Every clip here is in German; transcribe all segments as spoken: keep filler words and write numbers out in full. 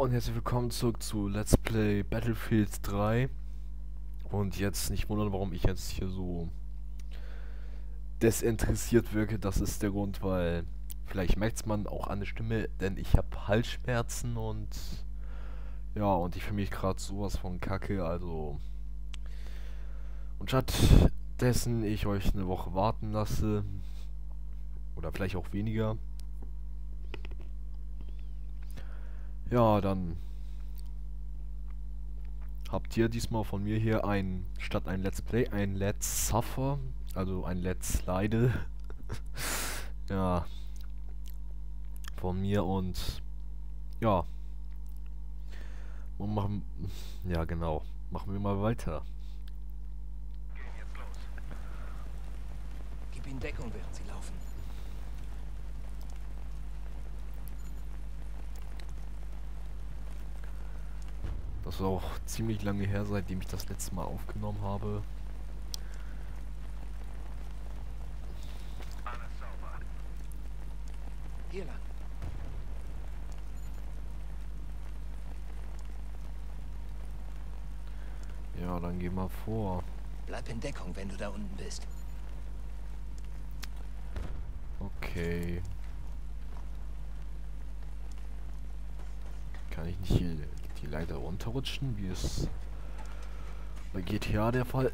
und herzlich willkommen zurück zu Let's Play Battlefield drei. Und jetzt nicht wundern, warum ich jetzt hier so desinteressiert wirke. Das ist der Grund, weil vielleicht merkt man auch an der Stimme, denn ich habe Halsschmerzen und ja, und ich fühle mich gerade sowas von Kacke, also und stattdessen ich euch eine Woche warten lasse oder vielleicht auch weniger, ja, dann habt ihr diesmal von mir hier ein, statt ein Let's Play, ein Let's Suffer, also ein Let's Leide. Ja, von mir und ja, und machen, ja genau, machen wir mal weiter. Gehen jetzt los. Gib ihnen Deckung, während sie laufen. Das ist auch ziemlich lange her, seitdem ich das letzte Mal aufgenommen habe. Alles sauber. Hier lang. Ja, dann geh mal vor. Bleib in Deckung, wenn du da unten bist. Okay. Kann ich nicht hier die Leiter runterrutschen, wie es bei G T A der Fall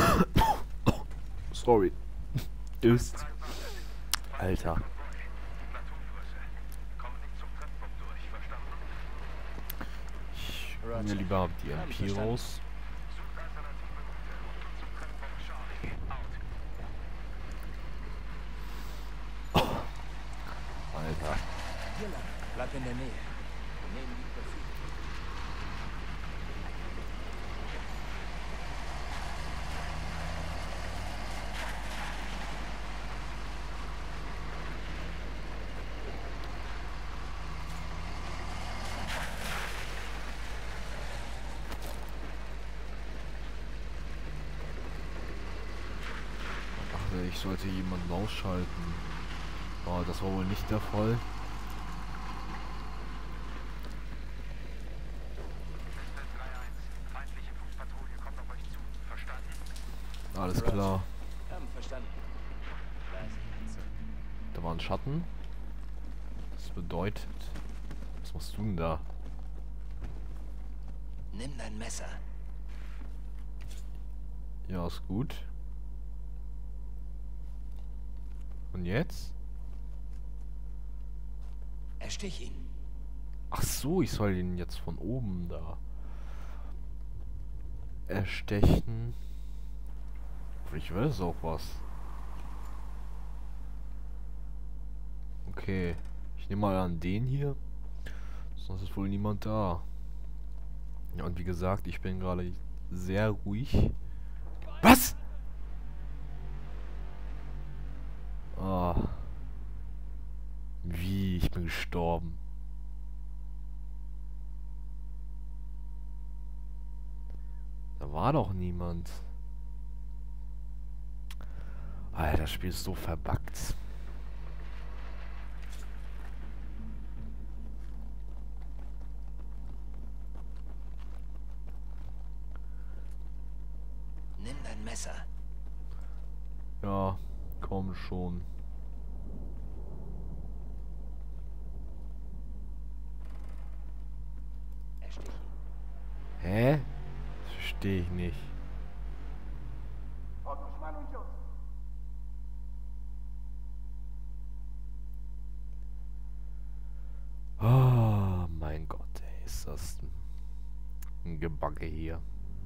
sorry ist? Alter. Naturgröße. Komm nicht zum Treffpunkt durch, verstanden? Ich hol mir Roger. lieber die Hab M ich P verstanden. raus. Sucht alternative Route. Route zum Treffpunkt Charlie. Out. Alter. Hier lang. Bleib in der Nähe. Wir nehmen die Profil. Ach, ich sollte jemanden ausschalten. Oh, das war wohl nicht der Fall. Festnetz drei eins. Feindliche Fußpatrouille kommt auf euch zu. Verstanden? Alles Roger. klar. Haben verstanden. Da ist die Grenze. Da war ein Schatten. Das bedeutet... Was machst du denn da? Nimm dein Messer. Ja, ist gut. Und jetzt? Erstich ihn. Ach so, ich soll ihn jetzt von oben da erstechen. Ich weiß auch was. Okay. Ich nehme mal an den hier. Sonst ist wohl niemand da. Ja, und wie gesagt, ich bin gerade sehr ruhig. Was? Ah. Wie? Ich bin gestorben. Da war doch niemand. Alter, das Spiel ist so verbuggt. Nimm dein Messer. Ja, komm schon. Erstich ihn. Hä? Das verstehe ich nicht. Oh mein Gott, ey, ist das ein Gebacke hier.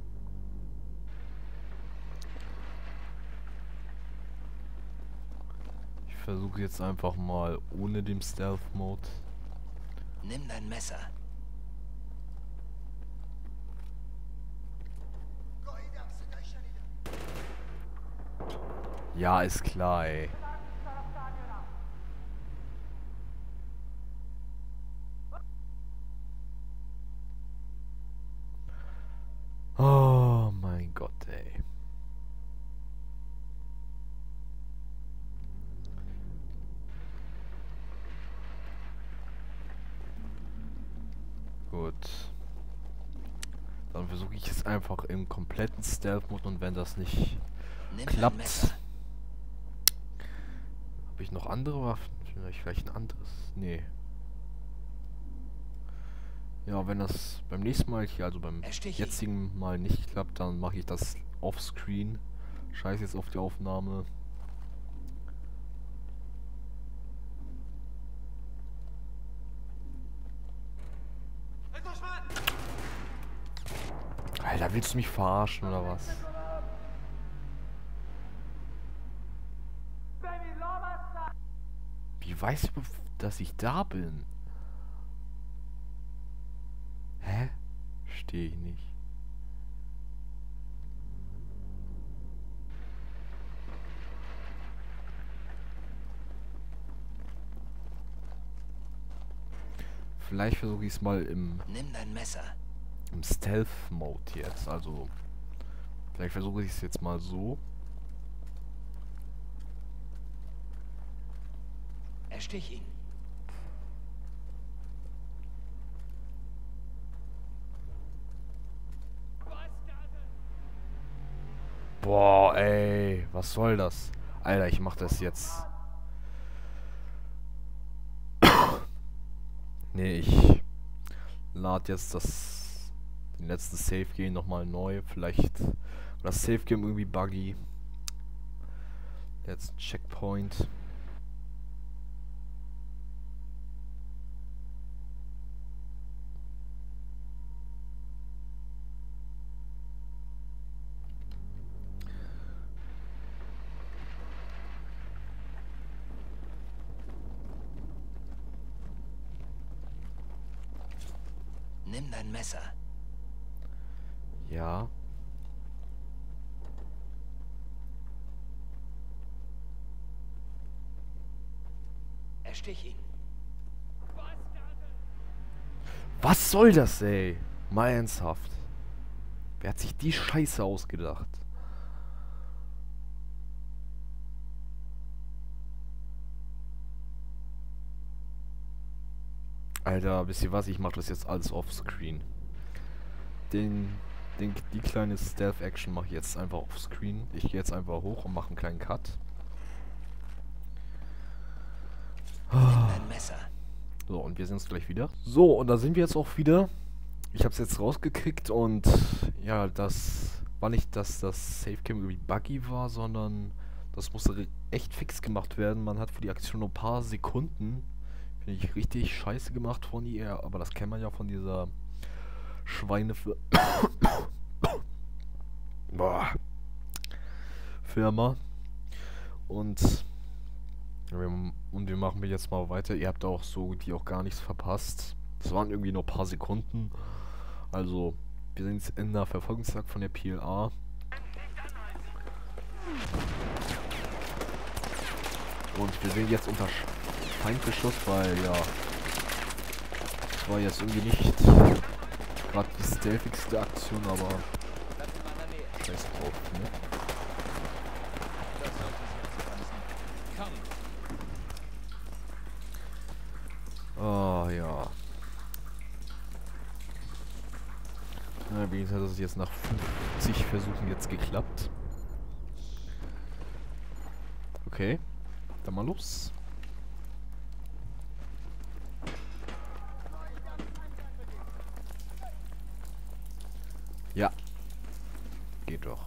Ich versuche jetzt einfach mal ohne dem Stealth Mode. Nimm dein Messer. Ja, ist klar, ey. Oh mein Gott, ey. Gut. Dann versuche ich es einfach im kompletten Stealth-Mode und wenn das nicht Nimm dein klappt, Messer. habe ich noch andere Waffen? Vielleicht, vielleicht ein anderes? Nee. Ja, wenn das beim nächsten Mal hier, also beim Erstich ihn. jetzigen Mal nicht klappt, dann mache ich das offscreen. Scheiß jetzt auf die Aufnahme. Alter, willst du mich verarschen oder was? Wie weißt du, dass ich da bin? Hä? Verstehe ich nicht. Vielleicht versuche ich es mal im, Nimm dein Messer. im Stealth-Mode jetzt. Also, vielleicht versuche ich es jetzt mal so. Erstich ihn. Boah, ey, was soll das? Alter, ich mach das jetzt. Nee, ich lade jetzt das den letzten Save Game nochmal neu. Vielleicht war das Save Game irgendwie buggy. Jetzt Checkpoint. Nimm dein Messer. Ja. Erstich ihn. Was soll das, ey? Mal ernsthaft. Wer hat sich die Scheiße ausgedacht? Alter, wisst ihr was? Ich mach das jetzt alles offscreen. Den, den, die kleine Stealth-Action mache ich jetzt einfach offscreen. Ich gehe jetzt einfach hoch und mache einen kleinen Cut. Nimm dein Messer. So, und wir sehen uns gleich wieder. So, und da sind wir jetzt auch wieder. Ich habe es jetzt rausgekriegt und ja, das war nicht, dass das Save-Game irgendwie buggy war, sondern das musste echt fix gemacht werden. Man hat für die Aktion nur ein paar Sekunden. Finde ich richtig scheiße gemacht von E A, aber das kennt man ja von dieser Schweinefirma. Boah. Firma. Und wir, und wir machen wir jetzt mal weiter. Ihr habt auch so die auch gar nichts verpasst. Es waren irgendwie nur ein paar Sekunden. Also, wir sind jetzt in der Verfolgungsjagd von der P L A. Und wir sind jetzt unter Feindbeschuss, weil ja, das war jetzt irgendwie nicht gerade die stealthigste Aktion, aber Bleib in meiner Nähe. scheiß drauf, ne? Das sollte sie uns Komm. Ah, ja. Na, wenigstens hat es jetzt nach fünfzig Versuchen jetzt geklappt. Okay, dann mal los. Ja, geht doch.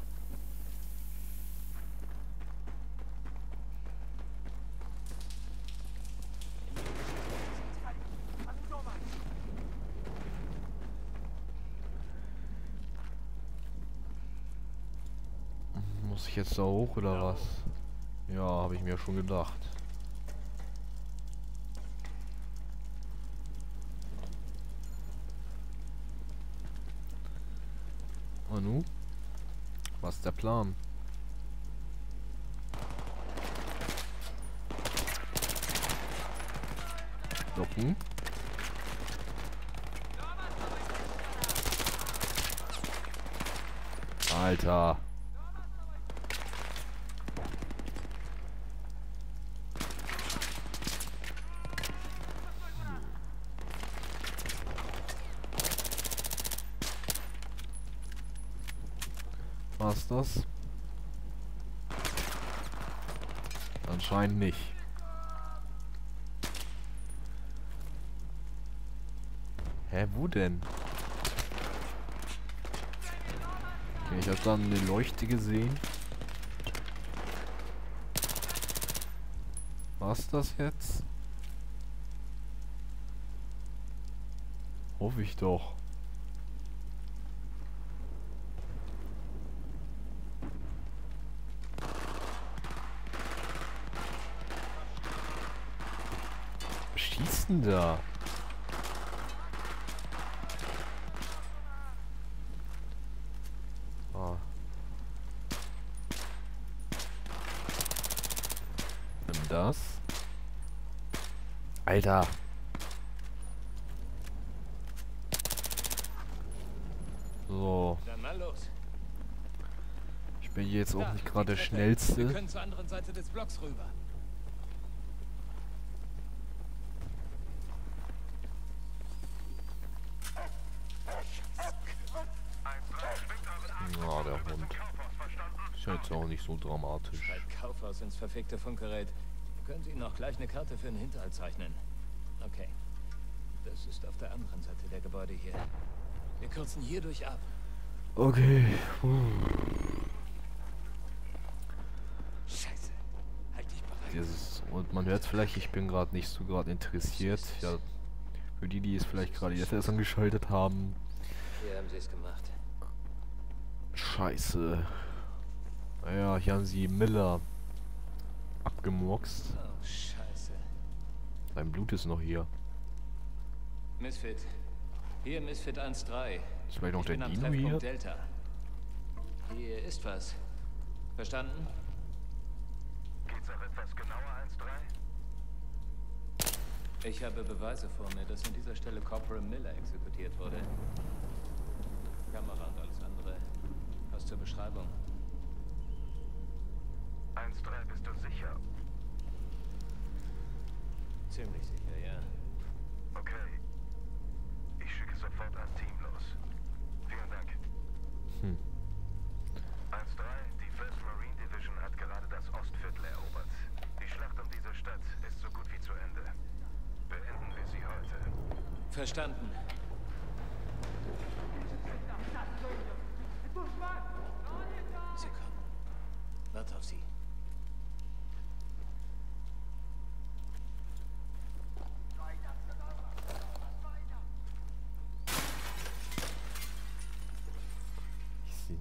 Muss ich jetzt da hoch oder was? Ja, habe ich mir schon gedacht. Manu? Was ist der Plan? Locken? Alter. War's das? Anscheinend nicht. Hä, wo denn? Okay, ich hab dann eine Leuchte gesehen. War's das jetzt? Hoffe ich doch. Was schießt denn da? Ah. Nimm das. Alter. So. Dann mal los. Ich bin jetzt auch Da, nicht gerade der die Treppe. schnellste. Wir können zur anderen Seite des Blocks rüber. Ja, der Hund. Ist ja jetzt auch nicht so dramatisch. Schreibt Kaufhaus ins verfickte Funkgerät. Können Sie noch gleich eine Karte für den Hinterhalt zeichnen? Okay. Das ist auf der anderen Seite der Gebäude hier. Wir kürzen hierdurch ab. Okay. Scheiße. Halt dich bereit. Dieses, und man hört vielleicht, ich bin gerade nicht so gerade interessiert. Ja, für die, die es vielleicht gerade jetzt erst angeschaltet haben. Hier haben Sie es gemacht. Scheiße. Naja, hier haben sie Miller abgemurkst. Oh, scheiße. Sein Blut ist noch hier. Misfit. Hier Misfit eins drei. Ist vielleicht noch Ich der bin am Dino Treffpunkt hier? Delta. Hier ist was. Verstanden? Geht's auch etwas genauer, eins drei? Ich habe Beweise vor mir, dass an dieser Stelle Corporal Miller exekutiert wurde. Kamera und alles andere. Was zur Beschreibung? eins drei, bist du sicher? Ziemlich sicher, ja. Okay. Ich schicke sofort ein Team los. Vielen Dank. Hm. eins drei, die First Marine Division hat gerade das Ostviertel erobert. Die Schlacht um diese Stadt ist so gut wie zu Ende. Beenden wir sie heute. Verstanden. Sie kommen. Wart auf sie. Ich sehe.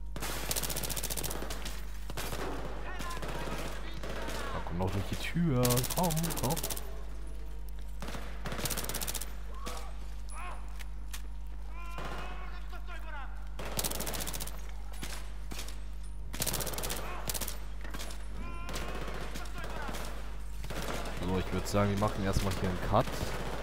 Da kommt noch durch die Tür. Komm, komm. So, ich würde sagen, wir machen erstmal hier einen Cut.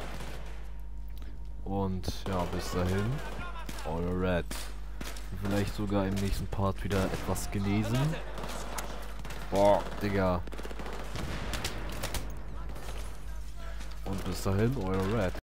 Und ja, bis dahin. Alright. Vielleicht sogar im nächsten Part wieder etwas genesen. Boah, Digga. Und bis dahin, euer Red.